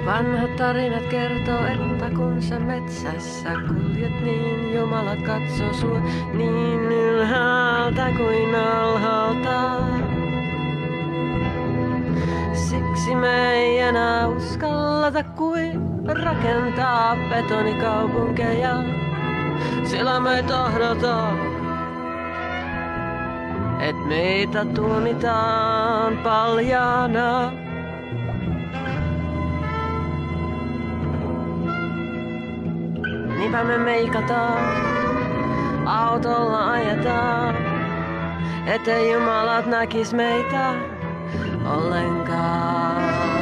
Vanhat tarinat kertoo, että kun sä metsässä kuljet, niin Jumala katsoo sua niin ylhäältä kuin alhaalta. Siksi me ei enää uskalleta kuin rakentaa betonikaupunkeja, sillä me ei tahdota, et meitä tuomitaan paljaana. Niinpä me meikataan, autolla ajetaan, ettei jumalat näkis meitä ollenkaan.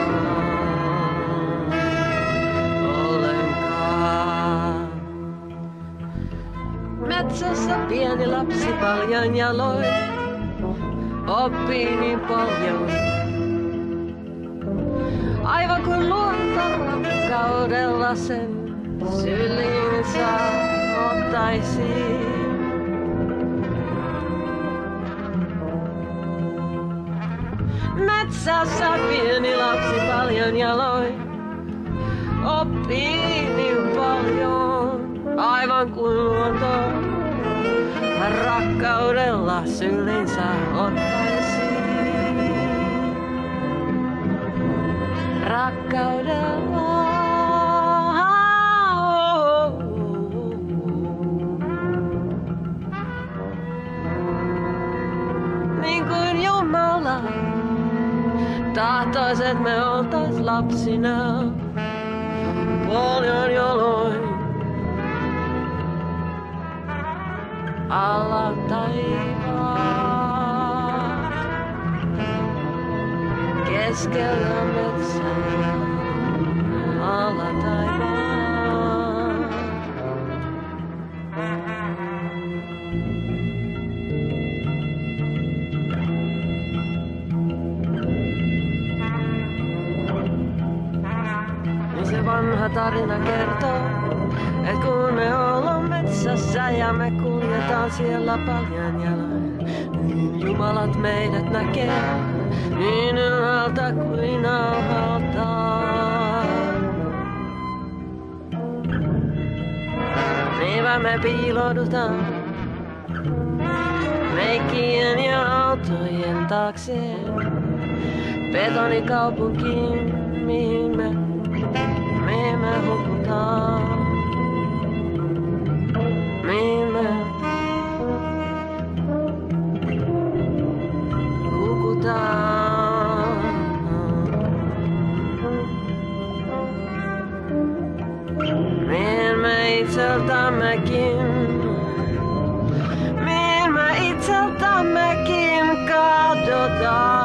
Metsässä pieni lapsi paljon jaloin oppii niin paljon. Aivan kuin luonto rakkaudella sen syliinsä ottaisi. Metsässä pieni lapsi paljon jaloin oppii niin paljon. Aivan kuin luonto rakkaudella syliinsä ottaisi. Rakkaudella. Niin kuin Jumala tahtois, et me oltais lapsina paljon jaloin alla taivaan, keskellä metsää, alla taivaan. Niin se vanha tarina kertoo, et kun me ollaan metsässä ja me kuljetaan siellä paljon jaloin, niin jumalat meidät näkee niin ylhäältä kuin alhaalta. Niinpä me piiloudutaan meikkien ja autojen taakse betonikaupunkiin, mihin me hukutaan. Mihin me hukutaan. Mihin me itseltämmekin kadotaan.